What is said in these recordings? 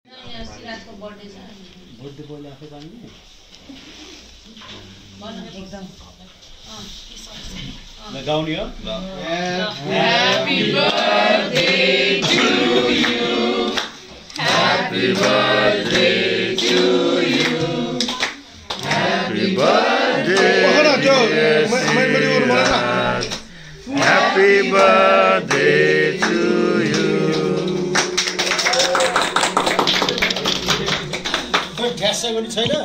Birthday बोले आफै गर्ने गाउने हो Happy birthday to you. Happy birthday to you. Happy birthday. Happy birthday to you. Gas चाहिँ पनि छैन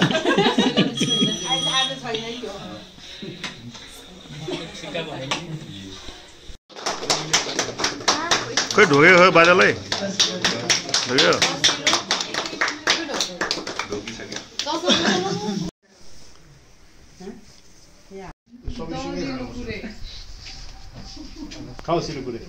खोइ ढोग्यो हो बाजालाई ढोग्यो खाऊ सिलुकुरे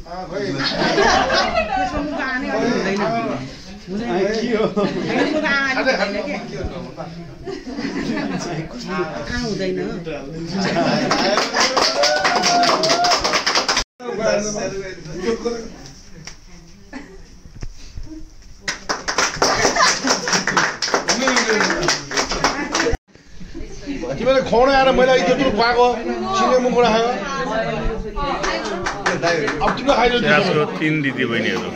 तिमीले खुवाउन आएर मैले अहिले त्यो पाएको सिने मुखबाट खायो अब तिमीले खाइदियो त्यसको 3 दिदी बहिनीहरु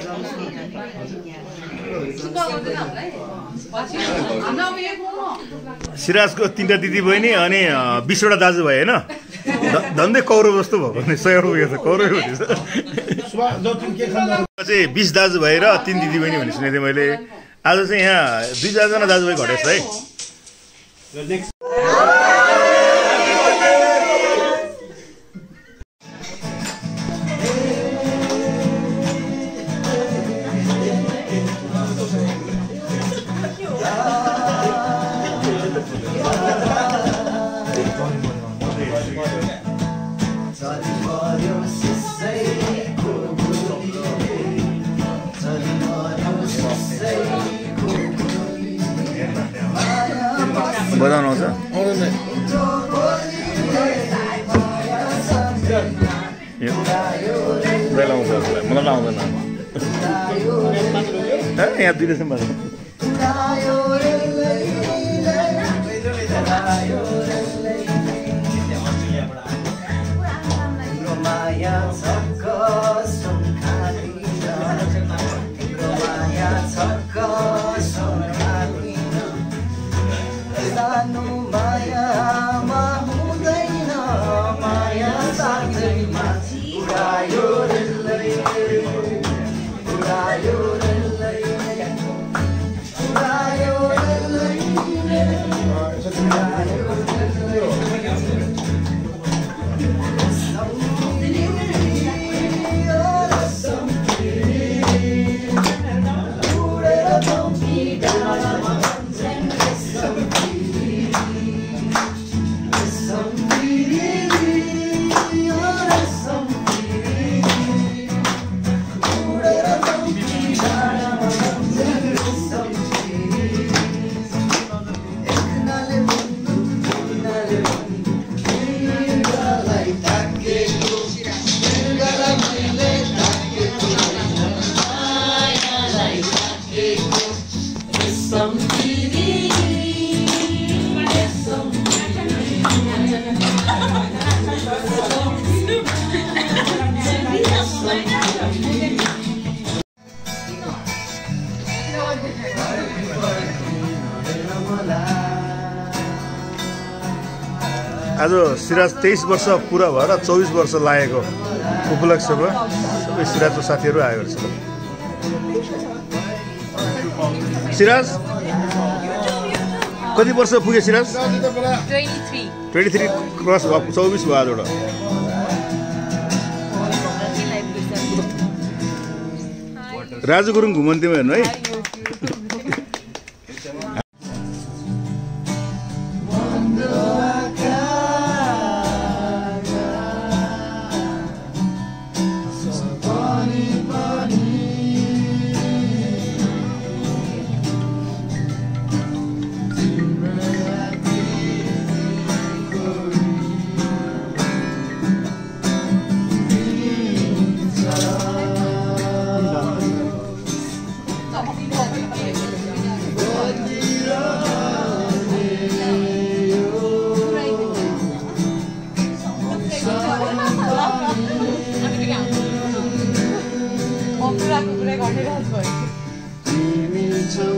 सिराजको 3टा दिदी बहिनी अनि 20 वटा दाजुभाइ हैन धन्दै कौरव जस्तो भएको नि 100 रुपैयाँ छ कौरव हुँदैछ चाहिँ 20 दाजुभाइ र 3 दिदी बहिनी भन्ने सुनेथे मैले आज चाहिँ यहाँ 2 जना दाजुभाइ घटेछ है बजाउनु आउँछ मलाई आउँदैन यहाँ 2 दिसम्बर आज सिराज 23 वर्ष पुरा भएर 24 वर्ष लागेको उपलक्ष्यमा सबै सिराजको साथीहरू आएको छ सिराज कति वर्ष पुगे सिराज 23 क्रस 24 भयो आजबाट राजु गुरुङ घुमन्तीमा हेर्नु है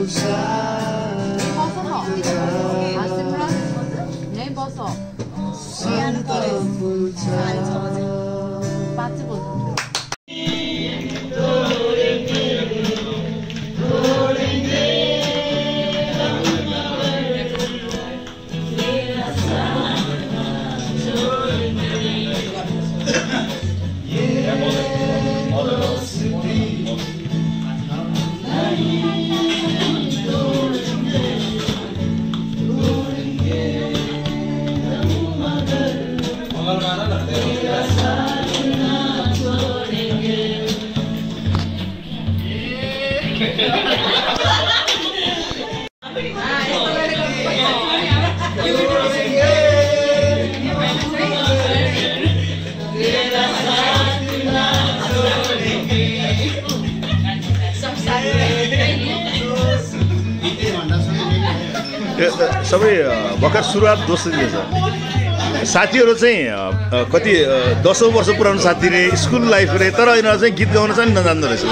सबै भर्खर सुरुवात दोस्रो छ। साथीहरू चाहिँ कति 10औं वर्ष पुरानो साथी रे, स्कुल लाइफ रे, तर यिनीहरू चाहिँ गीत गाउन चाहिँ नजान्दो रहेछ।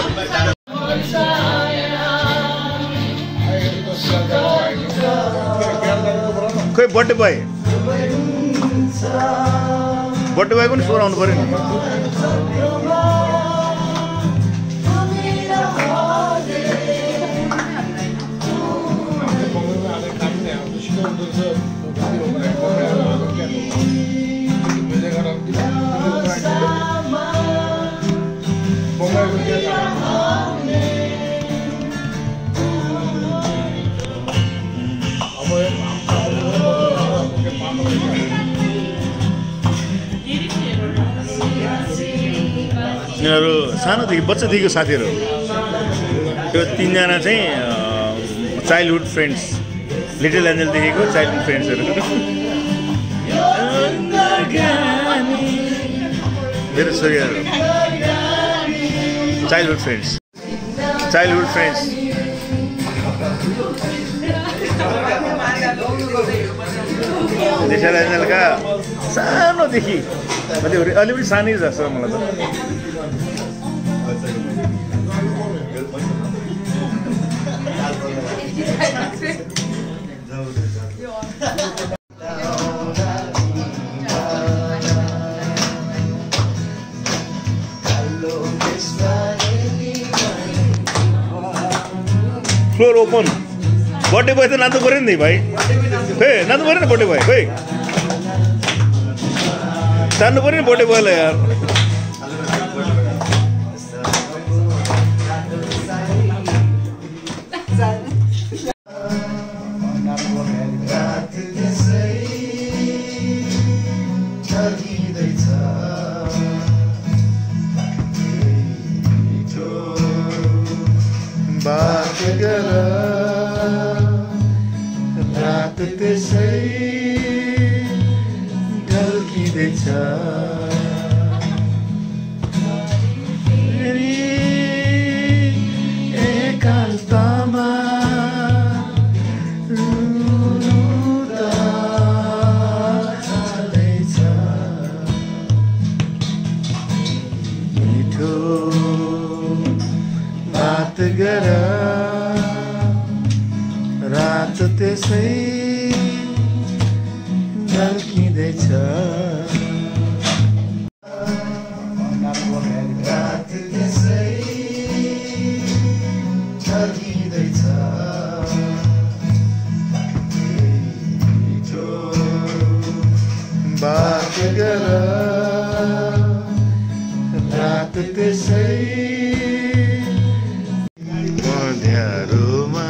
खोइ बर्थडे बोय पनि स्वर आउनु पर्यो नि। यिनीहरू सानोदेखि बच्चादेखिको साथीहरू। त्यो तीनजना चाहिँ चाइल्डहुड फ्रेन्ड्स, लिटल एन्जलदेखिको चाइल्डहुड फ्रेन्ड्सहरू। मेरो छोरीहरू चाइल्डहुड फ्रेन्ड्स। लिटल एन्जलका सानोदेखि अलि पनि सानै जस्तो मलाई त। Floor open. बर्थडे बोय त नाच्नु पऱ्यो नि भाइ, खै नाच्नु पऱ्यो नि बर्थडे बोय, खै जान्नु पऱ्यो नि बर्थडे बोयलाई यार। बात गर रात त्यसै ढल्किँदैछ, एकान्तमा छँदैछ, मिठो बात गर रात त्यसै ढल्किँदैछ, रात त्यसै ढल्किँदैछ, मिठो बात गर रात त्यसै अँध्यारोमा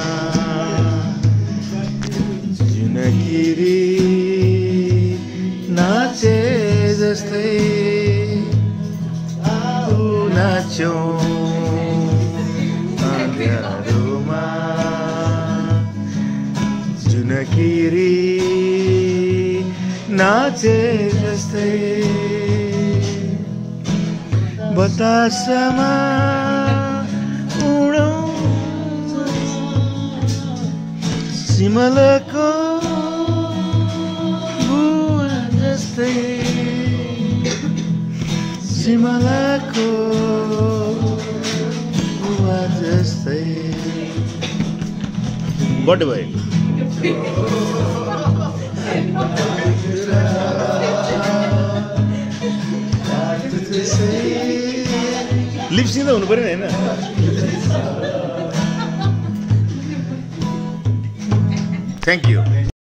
जुनगिरी नाचे जस्तै नाच्यौँ, अँध्यारोमा जुनगिरी नाचे जस्तै बतासमा उडौँ सिमलको बुवा जस्तै, सिमलको बुवा जस्तै बर्थडे भयो लिप्सिङ त हुनु पर्यो नि होइन थ्याङ्क यू